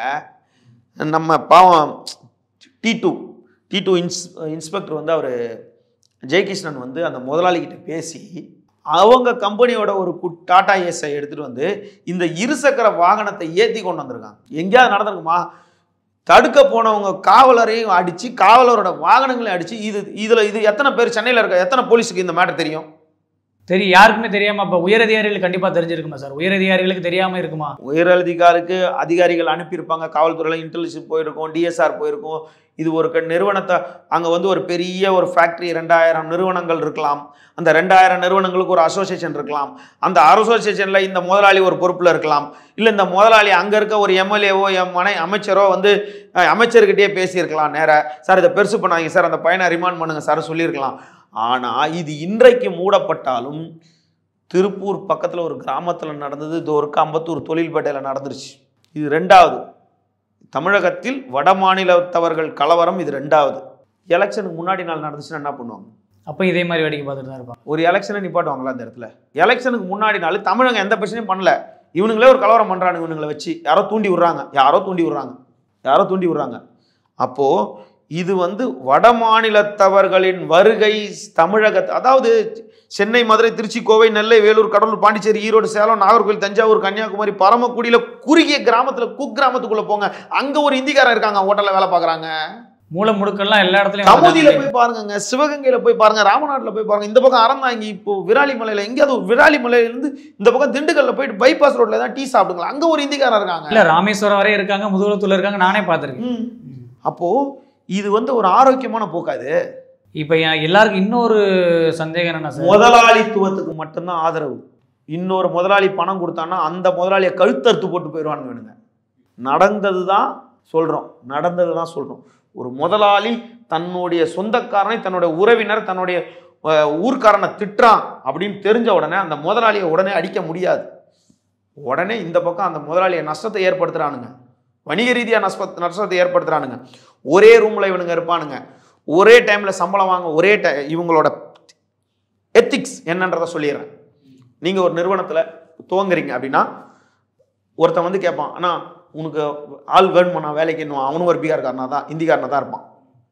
நம்ம பாவம் D two D two ins inspector வந்து அவர் ஜெயகிருஷ்ணன் வந்து அந்த முதலாளிகிட்ட பேசி அவங்க கம்பெனியோட ஒரு டாடா ஏஸை எடுத்துகிட்டு வந்து இந்த இருசக்கர வாகனத்தை ஏற்றி கொண்டு வந்திருக்காங்க. எங்கேயாவது நடந்திருக்குமா? தடுக்க போனவங்க காவலரையும் அடித்து காவலரோட வாகனங்களையும் அடித்து, இது இதில் இது எத்தனை பேர் சென்னையில் இருக்க எத்தனை போலீஸுக்கு இந்த மேட்டர் தெரியும்?
தெரியும் யாருக்குமே தெரியாமல் அப்போ உயரதிகாரிகளுக்கு கண்டிப்பாக தெரிஞ்சிருக்குமா சார்? உயரதிகாரிகளுக்கு தெரியாமல் இருக்குமா?
உயரதிகாரிக்கு அதிகாரிகள் அனுப்பியிருப்பாங்க, காவல்துறையில் இன்டெலிஜென்ஸ் போயிருக்கும், டிஎஸ்ஆர் போயிருக்கும். இது ஒரு நிறுவனத்தை அங்கே வந்து ஒரு பெரிய ஒரு ஃபேக்ட்ரி ரெண்டாயிரம் நிறுவனங்கள் இருக்கலாம். அந்த ரெண்டாயிரம் நிறுவனங்களுக்கு ஒரு அசோசியேஷன் இருக்கலாம். அந்த அசோசியேஷனில் இந்த முதலாளி ஒரு பொறுப்பில் இருக்கலாம். இல்லை இந்த முதலாளி அங்கே இருக்க ஒரு எம்எல்ஏவோ எம் மனை அமைச்சரோ வந்து அமைச்சர்கிட்டயே பேசியிருக்கலாம். நேராக சார் இதை பெருசு பண்ணாதீங்க சார், அந்த பையனை ரிமாண்ட் பண்ணுங்க சார் சொல்லியிருக்கலாம். ஆனால் இது இன்றைக்கு மூடப்பட்டாலும் திருப்பூர் பக்கத்தில் ஒரு கிராமத்தில் நடந்தது, இது ஒரு அம்பத்தூர் தொழில்பேட்டையில் நடந்துருச்சு. இது ரெண்டாவது. தமிழகத்தில் வட மாநிலத்தவர்கள் கலவரம் இது ரெண்டாவது. எலெக்ஷனுக்கு முன்னாடி நாள் நடந்துச்சுன்னா என்ன பண்ணுவாங்க?
அப்போ இதே மாதிரி வேடிக்கை பார்த்துட்டு தான் இருப்பாங்க.
ஒரு எலெக்ஷனை நிப்பாட்டுவாங்களா அந்த இடத்துல? எலெக்ஷனுக்கு முன்னாடி நாள் தமிழகம் எந்த பிரச்சனையும் பண்ணல, இவனுங்களே ஒரு கலவரம் பண்ணுறானுங்க. இவனுங்களை வச்சு யாரோ தூண்டி விடுறாங்க, யாரோ தூண்டி விடுறாங்க, யாரோ தூண்டி விடுறாங்க. அப்போது இது வந்து வட மாநிலத்தவர்களின் வருகை தமிழகத்தை, அதாவது சென்னை, மதுரை, திருச்சி, கோவை, நெல்லை, வேலூர், கடலூர், பாண்டிச்சேரி, ஈரோடு, சேலம், நாகர்கோவில், தஞ்சாவூர், கன்னியாகுமரி, பரமக்குடியில் குறுகிய கிராமத்தில் குக் கிராமத்துக்குள்ளே போங்க, அங்கே ஒரு இந்திக்காரன் இருக்காங்க, ஹோட்டலில் வேலை பார்க்குறாங்க.
மூல முடுக்கெல்லாம் எல்லா இடத்துலையும்.
கமுதியில போய் பாருங்க, சிவகங்கையில் போய் பாருங்க, ராமநாட்டில் போய் பாருங்க, இந்த பக்கம் அறந்தாங்க, இப்போ விராலிமலையில் எங்கேயாவது விராலிமலையிலேருந்து இந்த பக்கம் திண்டுக்கல்ல போயிட்டு பைபாஸ் ரோட்ல தான் டீ சாப்பிடுங்களா, அங்கே ஒரு இந்திக்காரன் இருக்காங்க.
இல்லை ராமேஸ்வரம் வரையும் இருக்காங்க, முதுகுளத்தூர்ல இருக்காங்க, நானே பார்த்துருக்கேன்.
அப்போது இது வந்து ஒரு ஆரோக்கியமான போக்காது.
இப்போ எல்லாருக்கும் இன்னொரு சந்தேகம் என்னன்னா சார்,
முதலாளித்துவத்துக்கு மட்டும்தான் ஆதரவு. இன்னொரு முதலாளி பணம் கொடுத்தான்னா அந்த முதலாளியை கழுத்தறுத்து போட்டு போயிடுவான்னு வேணுங்க. நடந்தது தான் சொல்கிறோம், நடந்தது தான் சொல்கிறோம். ஒரு முதலாளி தன்னுடைய சொந்தக்காரனை, தன்னுடைய உறவினர், தன்னுடைய ஊர்க்காரனை திட்டுறான் அப்படின்னு தெரிஞ்ச உடனே அந்த முதலாளியை உடனே அடிக்க முடியாது. உடனே இந்த பக்கம் அந்த முதலாளியை நஷ்டத்தை ஏற்படுத்துகிறானுங்க, வணிக ரீதியாக நஷ்ட நஷ்டத்தை ஏற்படுத்துகிறானுங்க. ஒரே ரூமில் இவனுங்க இருப்பானுங்க, ஒரே டைமில் சம்பளம் வாங்க, ஒரே டை இவங்களோட எத்திக்ஸ் என்னன்றதை சொல்லிடுறேன். நீங்கள் ஒரு நிறுவனத்தில் துவங்குறீங்க அப்படின்னா ஒருத்தன் வந்து கேட்பான், ஆனால் உனக்கு ஆள் வேணுமாண்ணா வேலைக்கு என்னுவான். அவனும் ஒரு பீகார்காரனா தான், இந்திக்காரனா தான் இருப்பான்.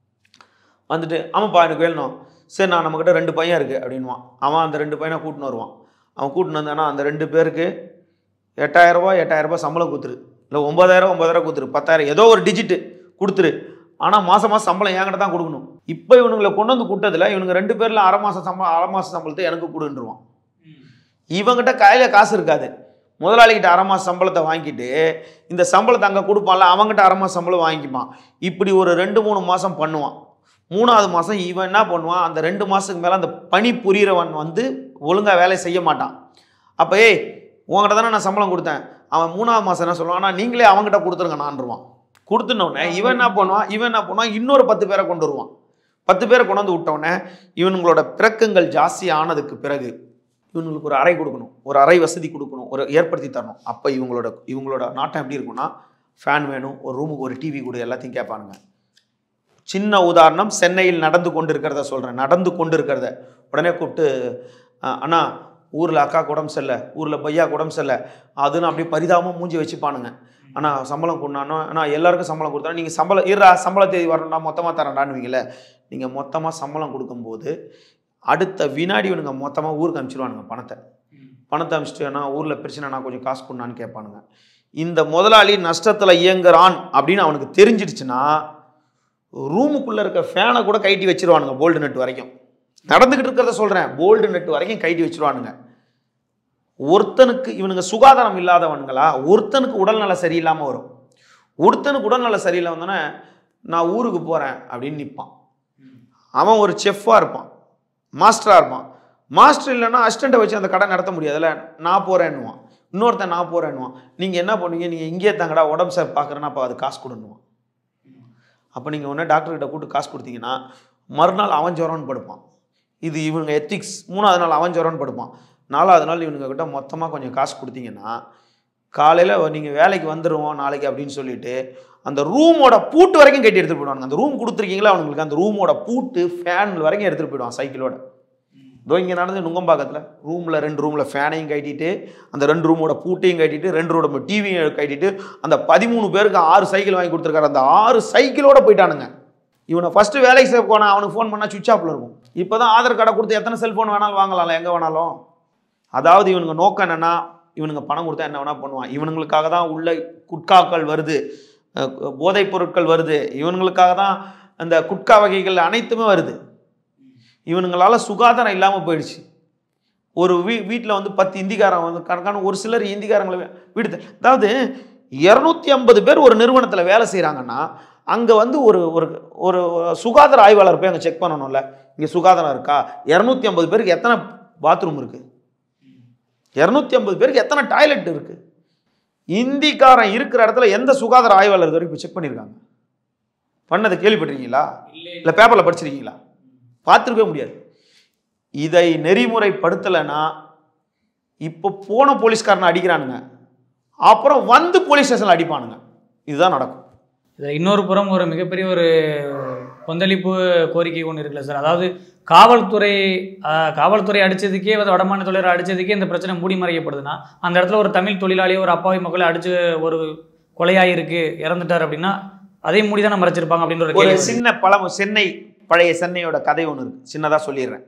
வந்துட்டு ஆமாப்பா எனக்கு வேணும், சரி நான் நம்மக்கிட்ட ரெண்டு பையன் இருக்குது அப்படின்வான். அவன் அந்த ரெண்டு பையனை கூட்டின்னு வருவான். அவன் கூட்டின்னு வந்தானா அந்த ரெண்டு பேருக்கு எட்டாயிரரூபா எட்டாயிரரூபா சம்பளம் கொடுத்துரு, இல்லை ஒம்பதாயிரம் ஒம்பதாயிரம் கொடுத்துரு, பத்தாயிரம் ஏதோ ஒரு டிஜிட்டு கொடுத்துரு, ஆனால் மாதம் மாதம் சம்பளம் என்கிட்ட தான் கொடுக்கணும். இப்போ இவனுங்களை கொண்டு வந்து கூட்டத்தில் இவனுங்க ரெண்டு பேரில் அரை மாதம் சம்பளம் அரை மாதம் சம்பளத்தை எனக்கு கொடுன்றுவான். இவங்கிட்ட கையில் காசு இருக்காது, முதலாளிகிட்ட அரை மாதம் சம்பளத்தை வாங்கிட்டு இந்த சம்பளத்தை அங்கே கொடுப்பான்ல, அவங்ககிட்ட அரை மாதம் சம்பளம் வாங்கிப்பான். இப்படி ஒரு ரெண்டு மூணு மாதம் பண்ணுவான். மூணாவது மாதம் இவன் என்ன பண்ணுவான், அந்த ரெண்டு மாதத்துக்கு மேலே அந்த பணி புரிகிறவன் வந்து ஒழுங்காக வேலை செய்ய மாட்டான். அப்போ ஏய் உங்ககிட்ட தானே நான் சம்பளம் கொடுத்தேன், அவன் மூணாவது மாதம் என்ன சொல்லுவான், ஆனால் நீங்களே அவங்ககிட்ட கொடுத்துருங்க நான்ருவான். கொடுத்துனோடனே இவன் என்ன பண்ணுவான், இவன் என்ன பண்ணுவான், இன்னொரு பத்து பேரை கொண்டு வருவான். பத்து பேரை கொண்டு வந்து விட்டோடனே இவனுங்களோட பிறக்கங்கள் ஜாஸ்தி ஆனதுக்கு பிறகு இவங்களுக்கு ஒரு அறை கொடுக்கணும், ஒரு அறை வசதி கொடுக்கணும், ஒரு ஏற்படுத்தி தரணும். அப்போ இவங்களோட இவங்களோட நாட்டம் எப்படி இருக்குன்னா, ஃபேன் வேணும், ஒரு ரூமுக்கு ஒரு டிவி கொடு, எல்லாத்தையும் கேட்பானுங்க. சின்ன உதாரணம், சென்னையில் நடந்து கொண்டு இருக்கிறத சொல்கிறேன், நடந்து கொண்டு இருக்கிறத உடனே கூப்பிட்டு, அண்ணா ஊரில் அக்கா உடம்பு சரியில்லை, ஊரில் பையா உடம்பு சரியில்லை, அதுன்னு அப்படியே பரிதாபமாக மூஞ்சி வச்சுப்பானுங்க. ஆனால் சம்பளம் கொடுனானோ, ஆனால் எல்லாருக்கும் சம்பளம் கொடுத்தா நீங்கள் சம்பளம் இருறா சம்பள தேதி வரணும்னா மொத்தமாக தரேன்டான்னுவீங்களே. நீங்கள் மொத்தமாக சம்பளம் கொடுக்கும்போது அடுத்த வினாடி இவனுங்க மொத்தமாக ஊருக்கு அனுப்பிச்சிடுவானுங்க பணத்தை. பணத்தை அனுப்பிச்சிட்டுனா ஊரில் பிரச்சனைனா கொஞ்சம் காசு கொடுனான்னு கேட்பானுங்க. இந்த முதலாளி நஷ்டத்தில் இயங்குறான் அப்படின்னு அவனுக்கு தெரிஞ்சிடுச்சுன்னா ரூமுக்குள்ளே இருக்க ஃபேனை கூட கைட்டி வச்சிருவானுங்க, போல்டு நெட் வரைக்கும். நடந்துக்கிட்டு இருக்கிறத சொல்கிறேன், போல்டு நெட் வரைக்கும் கைட்டி வச்சிருவானுங்க. ஒருத்தனுக்கு இவனுங்க சுகாதாரம் இல்லாதவனுங்களா, ஒருத்தனுக்கு உடல்நல சரியில்லாமல் வரும். ஒருத்தனுக்கு உடல்நல சரியில்லை வந்தோன்னே நான் ஊருக்கு போகிறேன் அப்படின்னு நிற்பான். அவன் ஒரு செஃப்பாக இருப்பான், மாஸ்டராக இருப்பான். மாஸ்டர் இல்லைன்னா அசிஸ்டண்ட்டை வச்சு அந்த கடை நடத்த முடியாதுல்ல, நான் போகிறேன்னுவான். இன்னொருத்தன் நான் போகிறேன்னுவான். நீங்கள் என்ன பண்ணுவீங்க, நீங்கள் இங்கே தாங்கடா உடம்பு சார் பார்க்குறேன்னா அப்போ அது காசு கொடுன்னுவான். அப்போ நீங்கள் ஒன்றே டாக்டர்கிட்ட கூப்பிட்டு காசு கொடுத்தீங்கன்னா மறுநாள் அவன் ஜுரம்னு படுப்பான். இது இவங்க எத்திக்ஸ். மூணாவது நாள் அவன் ஜுரம்னு படுப்பான். நாலாவது நாள் இவனுங்க கிட்ட மொத்தமாக கொஞ்சம் காசு கொடுத்தீங்கன்னா காலையில் நீங்கள் வேலைக்கு வந்துடுவோம் நாளைக்கு அப்படின்னு சொல்லிட்டு அந்த ரூமோட பூட்டு வரைக்கும் கட்டி எடுத்துகிட்டு போயிடுவாங்க. அந்த ரூம் கொடுத்துருக்கீங்களா அவங்களுக்கு, அந்த ரூமோட பூட்டு ஃபேன் வரைக்கும் எடுத்துகிட்டு போயிடுவான் சைக்கிளோட. இதோ இங்கே நடந்து நுங்கம்பாக்கத்தில் ரூமில் ரெண்டு ரூமில் ஃபேனையும் கட்டிட்டு அந்த ரெண்டு ரூமோட பூட்டையும் கட்டிட்டு ரெண்டு ரூமோட டிவியும் கட்டிட்டு அந்த பதிமூணு பேருக்கு ஆறு சைக்கிள் வாங்கி கொடுத்துருக்காரு. அந்த ஆறு சைக்கிளோட போயிட்டானுங்க. இவனை ஃபஸ்ட்டு வேலைக்கு சேவ் போனால் அவனுக்கு ஃபோன் பண்ணால் சுவிட்ச் ஆஃபில் இருக்கும். இப்போ தான் ஆதார் கார்டை கொடுத்து எத்தனை செல்ஃபோன் வேணாலும் வாங்கலாம்ல, எங்கே வேணாலும். அதாவது இவனுங்க நோக்கம் என்னென்னா, இவனுங்க பணம் கொடுத்தா என்ன வேணால் பண்ணுவான். இவனுங்களுக்காக தான் உள்ள குட்காக்கள் வருது, போதைப் பொருட்கள் வருது, இவனுங்களுக்காக தான் அந்த குட்கா வகைகள் அனைத்துமே வருது. இவனுங்களால் சுகாதாரம் இல்லாமல் போயிடுச்சு. ஒரு வீ வீட்டில் வந்து பத்து இந்திக்காரன் வந்து கணக்கான ஒரு சிலர் இந்திக்காரங்களை வீடு, அதாவது இரநூத்தி ஐம்பது பேர் ஒரு நிறுவனத்தில் வேலை செய்கிறாங்கன்னா அங்கே வந்து ஒரு ஒரு ஒரு சுகாதார ஆய்வாளர் போய் அங்கே செக் பண்ணணும்ல, இங்கே சுகாதாரம் இருக்கா, இரநூத்தி ஐம்பது பேருக்கு எத்தனை பாத்ரூம் இருக்குது, இரநூத்தி ஐம்பது பேருக்கு எத்தனை டாய்லெட் இருக்குது, இந்திக்காரன் இருக்கிற இடத்துல எந்த சுகாதார ஆய்வாளர் வரைக்கும் இப்போ செக் பண்ணியிருக்காங்க? பண்ணதை கேள்விப்பட்டிருக்கீங்களா? இல்லை பேப்பரில் படிச்சிருக்கீங்களா? பார்த்துருக்கவே முடியாது. இதை நெறிமுறைப்படுத்தலைன்னா இப்போ போன போலீஸ்காரனை அடிக்கிறானுங்க, அப்புறம் வந்து போலீஸ் ஸ்டேஷனில் அடிப்பானுங்க. இதுதான் நடக்கும்.
இதில் இன்னொரு புறம் ஒரு மிகப்பெரிய ஒரு கொந்தளிப்பு கோரிக்கை ஒன்று இருக்குல்ல சார், அதாவது காவல்துறை காவல்துறை அடித்ததுக்கே வந்து வடமாநில தொழிலாளர் அடித்ததுக்கே இந்த பிரச்சனை மூடி மறைக்கப்படுதுன்னா, அந்த இடத்துல ஒரு தமிழ் தொழிலாளியோ ஒரு அப்பாவி மக்களை அடித்து ஒரு கொலையாயிருக்கு இறந்துட்டார் அப்படின்னா அதையும் மூடி தானே மறைச்சிருப்பாங்க அப்படின்ற
ஒரு சின்ன பழம். சென்னை பழைய சென்னையோட கதை ஒன்று இருக்குது, சின்னதாக சொல்லிடுறேன்.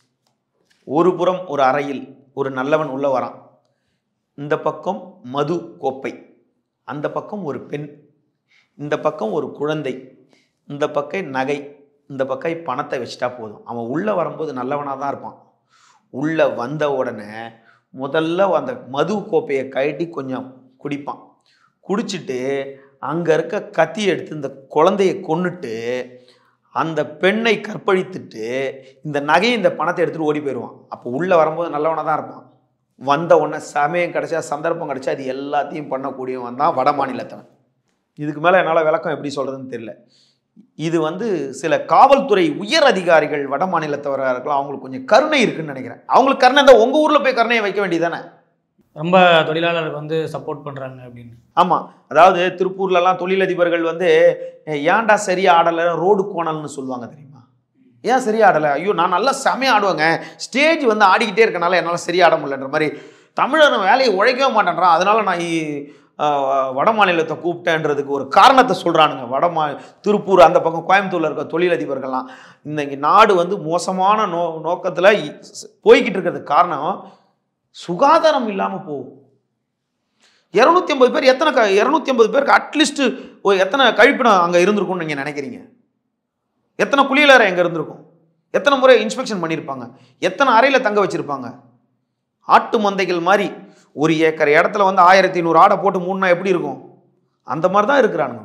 ஒரு புறம் ஒரு அறையில் ஒரு நல்லவன் உள்ள வரான், இந்த பக்கம் மது கோப்பை, அந்த பக்கம் ஒரு பெண், இந்த பக்கம் ஒரு குழந்தை, இந்த பக்கம் நகை, இந்த பக்கம் பணத்தை வச்சுட்டா போதும். அவன் உள்ளே வரும்போது நல்லவனாக தான் இருப்பான். உள்ளே வந்த உடனே முதல்ல அந்த மது கோப்பையை கழட்டி கொஞ்சம் குடிப்பான். குடிச்சிட்டு அங்கே இருக்க கத்தி எடுத்து இந்த குழந்தையை கொன்னுட்டு அந்த பெண்ணை கற்பழித்துட்டு இந்த நகையை இந்த பணத்தை எடுத்துகிட்டு ஓடி போயிடுவான். அப்போ உள்ளே வரும்போது நல்லவனாக தான் இருப்பான். வந்த உடனே சமயம் கிடைச்சா சந்தர்ப்பம் கிடைச்சா அது எல்லாத்தையும் பண்ணக்கூடியவன் தான் வட மாநிலத்தவன். இதுக்கு மேலே என்னால் விளக்கம் எப்படி சொல்கிறதுன்னு தெரியல. இது வந்து சில காவல்துறை உயர் அதிகாரிகள் வட மாநிலத்தவராக இருக்கலாம், அவங்களுக்கு கொஞ்சம் கருணை இருக்குன்னு நினைக்கிறேன். அவங்களுக்கு கருணை இருந்தால் உங்கள் ஊரில் போய் கருணையை வைக்க வேண்டியதானே?
ரொம்ப தொழிலாளருக்கு வந்து சப்போர்ட் பண்ணுறாங்க அப்படின்னு.
ஆமாம், அதாவது திருப்பூர்லலாம் தொழிலதிபர்கள் வந்து ஏன்டா சரியாக ஆடலை ரோடு கோணல்னு சொல்லுவாங்க தெரியுமா? ஏன் சரியாக ஆடலை? ஐயோ நான் நல்லா செமையாக ஆடுவேங்க, ஸ்டேஜ் வந்து ஆடிக்கிட்டே இருக்கனால என்னால் சரியாக ஆட முடியலன்ற மாதிரி. தமிழன் வேலையை உழைக்கவே மாட்டேன்றான், அதனால் நான் வட மாநிலத்தை கூப்பிட்டேன்றதுக்கு ஒரு காரணத்தை சொல்கிறானுங்க. வட மா திருப்பூர் அந்த பக்கம் கோயம்புத்தூரில் இருக்க தொழிலதிபர்கள்லாம் இந்த நாடு வந்து மோசமான நோ நோக்கத்தில் போய்கிட்டு இருக்கிறதுக்கு காரணம் சுகாதாரம் இல்லாமல் போகும். இரநூத்தி ஐம்பது பேர் எத்தனை க இரநூத்தி ஐம்பது பேருக்கு அட்லீஸ்ட்டு ஒரு எத்தனை கழிப்பிடம் அங்கே இருந்திருக்கும்னு நீங்கள் நினைக்கிறீங்க? எத்தனை குளியலறை எங்கே இருந்திருக்கும்? எத்தனை முறை இன்ஸ்பெக்ஷன் பண்ணியிருப்பாங்க? எத்தனை அறையில் தங்க வச்சுருப்பாங்க? ஆட்டு மந்தைகள் மாதிரி ஒரு ஏக்கர் இடத்துல வந்து ஆயிரத்தி ஐநூறு ஆடை போட்டு மூணுனா எப்படி இருக்கும்? அந்த மாதிரி தான் இருக்கிறானுங்க.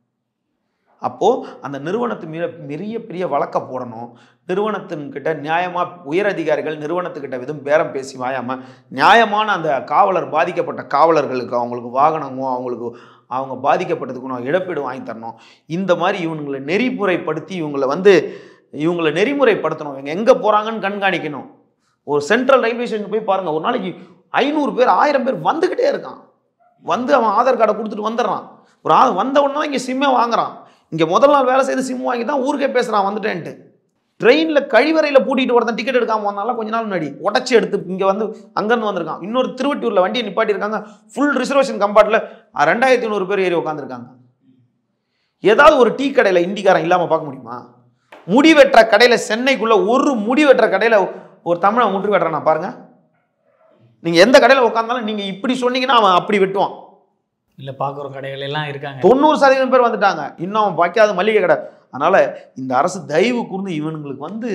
அப்போது அந்த நிறுவனத்து மீது பெரிய பெரிய வழக்க போடணும். நிறுவனத்தின்கிட்ட நியாயமாக உயர் அதிகாரிகள் நிறுவனத்துக்கிட்ட விதம் பேரம் பேசி வாயாமல் நியாயமான அந்த காவலர் பாதிக்கப்பட்ட காவலர்களுக்கு அவங்களுக்கு வாகனமோ அவங்களுக்கு அவங்க பாதிக்கப்பட்டதுக்கு நான் இழப்பீடு வாங்கி தரணும். இந்த மாதிரி இவங்களை நெறிமுறைப்படுத்தி இவங்களை வந்து இவங்களை நெறிமுறைப்படுத்தணும். இவங்க எங்கே போகிறாங்கன்னு கண்காணிக்கணும். ஒரு சென்ட்ரல் ரயில்வே ஸ்டேஷன் போய் பாருங்கள், ஒரு நாளைக்கு ஐநூறு பேர் ஆயிரம் பேர் வந்துக்கிட்டே இருக்கான். வந்து அவன் ஆதார் கார்டை கொடுத்துட்டு வந்துடுறான். ஒரு ஆ வந்த உடனே தான் இங்கே சிம்மே வாங்குறான். இங்கே முதல் நாள் வேலை செய்து சிம் வாங்கி தான் ஊருக்கே பேசுகிறான் வந்துட்டேன்ட்டு. ட்ரெயினில் கழிவறையில் பூட்டிகிட்டு ஒருத்தன் டிக்கெட் எடுக்காமல் வந்தாலும் கொஞ்ச நாள் முன்னாடி உடச்சி எடுத்து இங்கே வந்து அங்கேருந்து வந்திருக்கான். இன்னொரு திருவட்டூரில் வண்டியை நிப்பாட்டியிருக்காங்க, ஃபுல் ரிசர்வேஷன் கம்பார்ட்டில் ரெண்டாயிரத்தி ஐநூறு பேர் ஏறி உட்காந்துருக்காங்க. ஏதாவது ஒரு டீ கடையில் இண்டிக்காரன் இல்லாமல் பார்க்க முடியுமா? முடி வெட்டுற கடையில் சென்னைக்குள்ளே ஒரு முடி வெட்டுற கடையில் ஒரு தமிழை முடி வெட்டுறான் பாருங்கள். நீங்கள் எந்த கடையில் உட்காந்தாலும் நீங்கள் இப்படி சொன்னீங்கன்னா அவன் அப்படி வெட்டுவான்.
இல்லை பார்க்குற கடைகள் எல்லாம் இருக்காங்க.
தொண்ணூறு சதவீதம் பேர் வந்துட்டாங்க, இன்னும் அவன் வைக்காத மளிகை கடை. அதனால் இந்த அரசு தயவு கூர்ந்து இவனுங்களுக்கு வந்து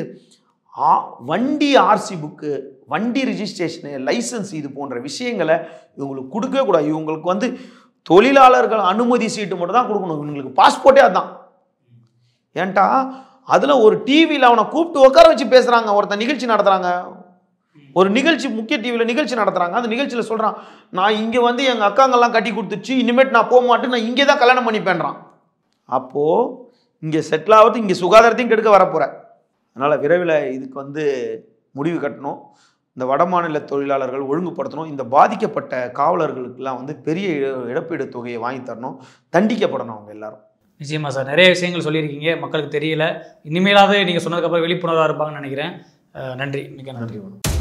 வண்டி ஆர்சி புக்கு, வண்டி ரிஜிஸ்ட்ரேஷனு, லைசன்ஸ் இது போன்ற விஷயங்களை இவங்களுக்கு கொடுக்கவே கூடாது. இவங்களுக்கு வந்து தொழிலாளர்கள் அனுமதி சீட்டு மட்டும் தான் கொடுக்கணும். இவங்களுக்கு பாஸ்போர்ட்டே அதுதான். ஏன்ட்டா அதில் ஒரு டிவியில் அவனை கூப்பிட்டு உட்கார வச்சு பேசுகிறாங்க, ஒருத்தன் நிகழ்ச்சி நடத்துகிறாங்க. ஒரு நிகழ்ச்சி முக்கிய டிவியில் நிகழ்ச்சி நடத்துகிறாங்க. அந்த நிகழ்ச்சியில் சொல்கிறான், நான் இங்கே வந்து எங்கள் அக்காங்கெல்லாம் கட்டி கொடுத்துச்சு, இனிமேட்டு நான் போக மாட்டேன், நான் இங்கே தான் கல்யாணம் பண்ணிப்பேன்றான். அப்போது இங்கே செட்டில் ஆகிறது இங்கே சுகாதாரத்தையும் கெடுக்க வரப்போகிறேன். அதனால் விரைவில் இதுக்கு வந்து முடிவு கட்டணும். இந்த வட மாநில தொழிலாளர்கள் ஒழுங்குபடுத்தணும். இந்த பாதிக்கப்பட்ட காவலர்களுக்கெல்லாம் வந்து பெரிய இழப்பீடு தொகையை வாங்கி தரணும், தண்டிக்கப்படணும் அவங்க எல்லாரும்.
நிச்சயமா சார், நிறைய விஷயங்கள் சொல்லியிருக்கீங்க, மக்களுக்கு தெரியல. இனிமேலாவது நீங்கள் சொன்னதுக்கப்புறம் விழிப்புணர்வாக இருப்பாங்கன்னு நினைக்கிறேன். நன்றி, மிக நன்றி.